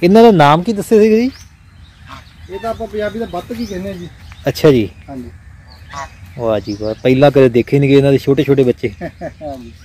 इन्हां दा नाम की दस्से सी जी? ये तो आपां पंजाबी दा बत्त की कहने जी। अच्छा जी। हाँ जी। वाह जी वाह, पहला कदे देखे नहीं गए इन्हां दे छोटे छोटे बच्चे। हाँ जी।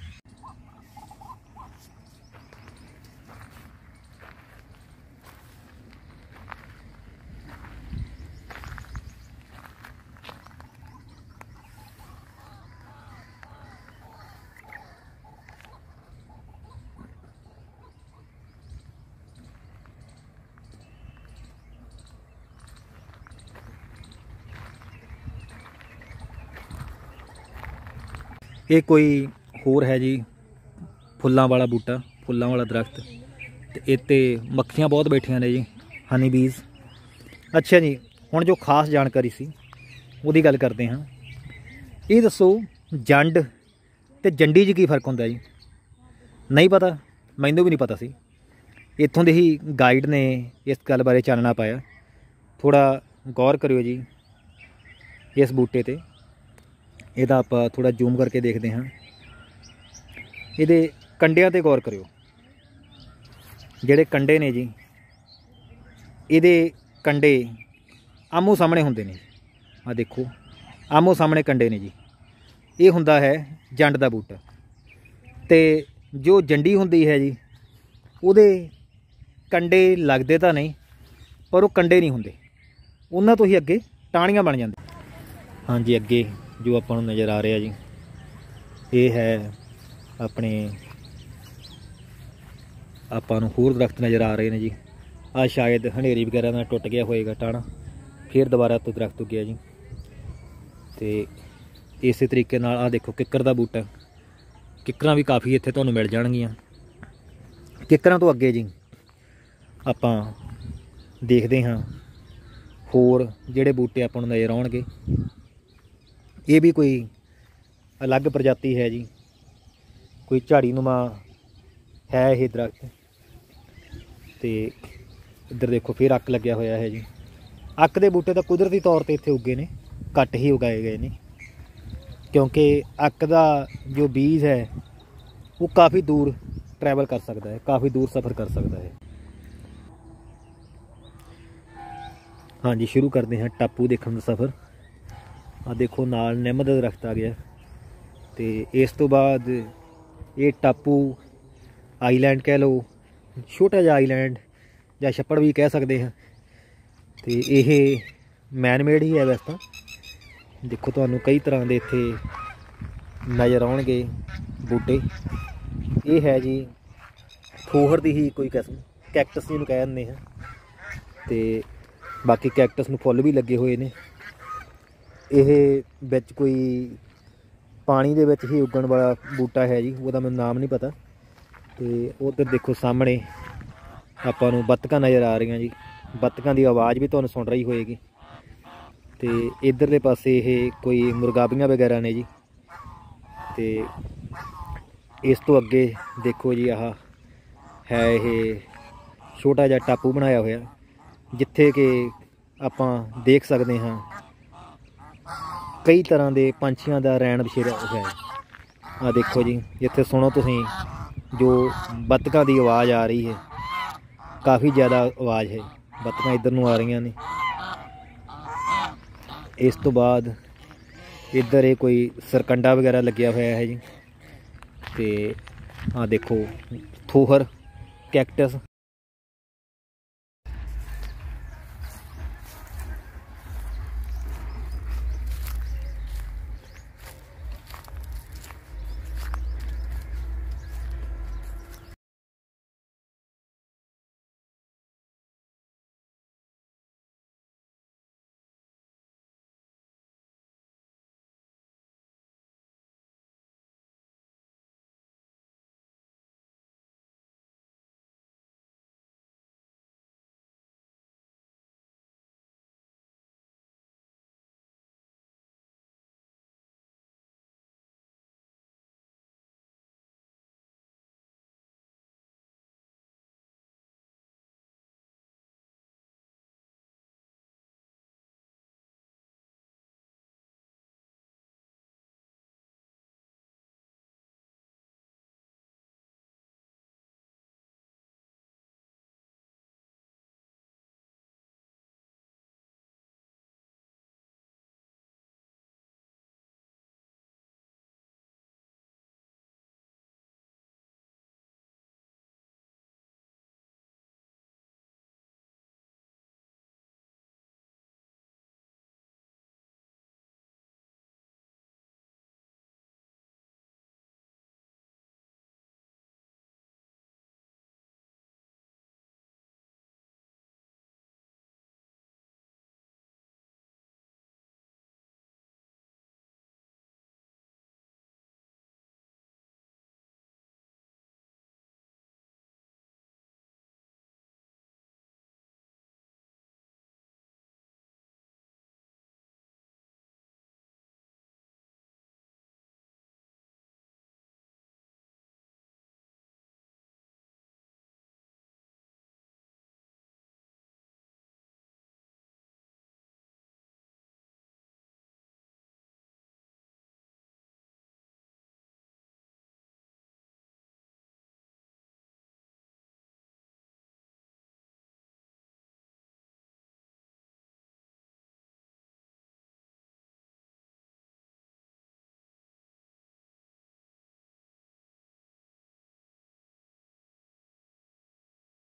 ये कोई होर है जी, फुल्लां वाला बूटा, फुल्लां वाला दरख्त, ते इत्ते मक्खियां बहुत बैठियां ने जी, हनी बीज। अच्छा जी, हुण जो खास जानकारी सी ਉਹਦੀ ਗੱਲ ਕਰਦੇ ਹਾਂ। ਇਹ ਦੱਸੋ ਜੰਡ ਤੇ ਜੰਡੀ 'ਚ ਕੀ ਫਰਕ ਹੁੰਦਾ ਜੀ? ਨਹੀਂ ਪਤਾ, ਮੈਨੂੰ ਵੀ ਨਹੀਂ ਪਤਾ ਸੀ। ਇੱਥੋਂ ਦੇ ਹੀ ਗਾਈਡ ਨੇ ਇਸ ਗੱਲ ਬਾਰੇ ਚਾਨਣਾ ਪਾਇਆ। ਥੋੜ੍ਹਾ ਗੌਰ ਕਰਿਓ ਜੀ ਇਸ ਬੂਟੇ 'ਤੇ। ਇਹਦਾ ਆਪਾਂ ਥੋੜ੍ਹਾ ਜ਼ੂਮ ਕਰਕੇ ਦੇਖਦੇ ਹਾਂ। ਇਹਦੇ ਕੰਡਿਆਂ 'ਤੇ ਗੌਰ ਕਰਿਓ। ਜਿਹੜੇ ਕੰਡੇ ਨੇ ਜੀ, ਇਹਦੇ ਕੰਡੇ ਆਮੋ ਸਾਹਮਣੇ ਹੁੰਦੇ ਨੇ। ਆ ਦੇਖੋ, ਆਮੋ ਸਾਹਮਣੇ ਕੰਡੇ ਨੇ ਜੀ। ਇਹ ਹੁੰਦਾ ਹੈ ਜੰਡ ਦਾ ਬੂਟਾ। ਤੇ ਜੋ ਜੰਡੀ ਹੁੰਦੀ ਹੈ ਜੀ, ਉਹਦੇ ਕੰਡੇ ਲੱਗਦੇ ਤਾਂ ਨਹੀਂ, ਪਰ ਉਹ ਕੰਡੇ ਨਹੀਂ ਹੁੰਦੇ, ਉਹਨਾਂ ਤੋਂ ਹੀ ਅੱਗੇ ਟਾਹਣੀਆਂ ਬਣ ਜਾਂਦੀਆਂ। ਹਾਂਜੀ, ਅੱਗੇ ਜੋ ਆਪਾਂ ਨੂੰ ਨਜ਼ਰ ਆ ਰਿਹਾ ਜੀ, ਇਹ ਹੈ ਆਪਣੇ ਆਪਾਂ ਨੂੰ ਹੋਰ ਦਰਖਤ ਨਜ਼ਰ ਆ ਰਹੇ ਨੇ ਜੀ। ਆ ਸ਼ਾਇਦ ਹਨੇਰੀ ਵਗੈਰਾ ਨਾਲ ਟੁੱਟ ਗਿਆ ਹੋਏਗਾ ਟਾਹਣਾ, ਫਿਰ ਦੁਬਾਰਾ ਤੋਂ ਦਰਖਤ ਉੱਗਿਆ ਜੀ। ਤੇ ਇਸੇ ਤਰੀਕੇ ਨਾਲ ਆ ਦੇਖੋ ਕਿੱਕਰ ਦਾ ਬੂਟਾ। ਕਿੱਕਰਾਂ ਵੀ ਕਾਫੀ ਇੱਥੇ ਤੁਹਾਨੂੰ ਮਿਲ ਜਾਣਗੀਆਂ। ਕਿੱਕਰਾਂ ਤੋਂ ਅੱਗੇ ਜੀ ਆਪਾਂ ਦੇਖਦੇ ਹਾਂ ਹੋਰ ਜਿਹੜੇ ਬੂਟੇ ਆਪਾਂ ਨੂੰ ਨਜ਼ਰ ਆਉਣਗੇ। ਇਹ ਵੀ ਕੋਈ ਅਲੱਗ ਪ੍ਰਜਾਤੀ ਹੈ ਜੀ, ਕੋਈ ਝਾੜੀਨੁਮਾ ਹੈ ਇਹ ਦਰਖਤ। ਤੇ ਇੱਧਰ ਦੇਖੋ ਫਿਰ ਅੱਕ ਲੱਗਿਆ ਹੋਇਆ ਹੈ ਜੀ। ਅੱਕ ਦੇ ਬੂਟੇ ਤਾਂ ਕੁਦਰਤੀ ਤੌਰ 'ਤੇ ਇੱਥੇ ਉੱਗੇ ਨੇ, ਘੱਟ ਹੀ ਉਗਾਏ ਗਏ ਨੇ, ਕਿਉਂਕਿ ਅੱਕ ਦਾ ਜੋ ਬੀਜ ਹੈ ਉਹ ਕਾफ़ी दूर ट्रैवल कर सकता है, काफ़ी दूर सफ़र कर सकता है। हाँ जी, शुरू करते हैं टापू देखने का सफ़र। आ देखो नाल निम का दरख्त आ गया। तो इस तो बाद ये टापू आईलैंड कह लो, छोटा जिहा आईलैंड या छप्पड़ भी कह सकते हैं। तो ये मैनमेड ही है वैसे तो। देखो तुहानू कई तरह के इत्थे नज़र आउणगे बूटे। ये है जी ठोहर की ही कोई किस्म, कैक्टस जिन्होंने कह दिंदे हैं। तो बाकी कैक्टस नूं फुੱਲ भी लगे हुए ने। ये विच कोई पानी दे विच ही उगण वाला बूटा है जी, उसदा मैनूं नाम नहीं पता। तो उधर देखो सामने आपां नूं बत्तकां नज़र आ रही जी। बत्तकां की आवाज़ भी तुहानूं सुण रही होएगी। तो इधरले पासे ये कोई मुर्गाबियां वगैरह ने जी। तो इस तो अगे देखो जी, आह है ये छोटा जिहा टापू बनाया होया, जिथे कि आपां देख सकते हाँ कई तरह के पंछियों का रैन बसेरा है। आ देखो जी, इत्थे सुनो तुसीं जो बत्तकां की आवाज़ आ रही है, काफ़ी ज़्यादा आवाज़ है। बत्तकां इधर नूं आ रही ने। इस तो बाद इधर ये कोई सरकंडा वगैरह लग्या होया है जी। तो आ देखो ठोहर कैक्टस